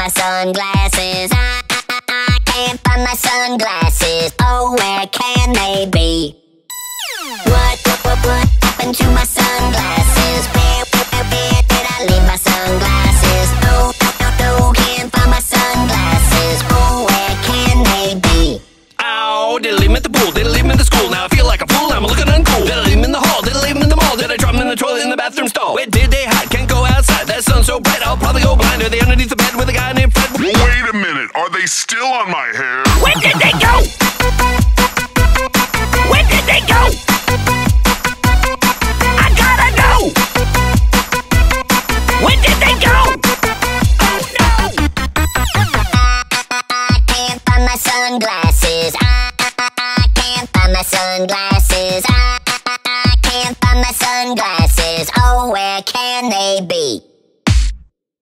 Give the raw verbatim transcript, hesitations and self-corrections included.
my sunglasses. I, I, I can't find my sunglasses. Oh, where can they be? What, what, what, what happened to my sunglasses? Where, where, where did I leave my sunglasses? No, no, no, no, can't find my sunglasses. Oh, where can they be? Ow, did I leave 'em at the pool? Did I leave 'em in the school? Now I feel like a fool, I'm looking uncool. Did I leave 'em in the hall? Did I leave 'em in the mall? Did I drop 'em in the toilet in the bathroom stall? Where did they hide? Can't go outside, that sun's so bright I'll probably go blind. Are they underneath the bed with a guy named Fred? Wait a minute, are they still on my hair? Where did they go? Where did they go? I gotta know! Where did they go? Oh no! I can't find my sunglasses. I, I, I can't find my sunglasses. I, I, I can't find my sunglasses.